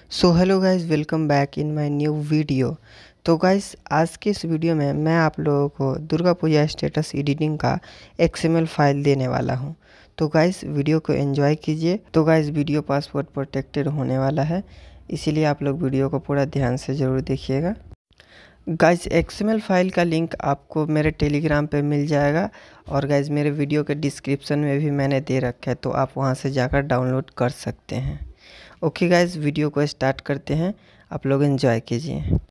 So hello guys, welcome back in my new video. तो guys, आज के इस वीडियो में मैं आप लोगों को दुर्गा पूजा स्टेटस एडिटिंग का XML फाइल देने वाला हूं। तो गाइस, वीडियो को एंजॉय कीजिए। तो गाइस, वीडियो पासवर्ड प्रोटेक्टेड होने वाला है, इसीलिए आप लोग वीडियो को पूरा ध्यान से ज़रूर देखिएगा। गाइस, XML फाइल का लिंक आपको मेरे टेलीग्राम पे मिल जाएगा और गाइस मेरे वीडियो के डिस्क्रिप्शन में भी मैंने दे रखा है, तो आप वहां से जाकर डाउनलोड कर सकते हैं। ओके गाइस, वीडियो को स्टार्ट करते हैं, आप लोग एंजॉय कीजिए।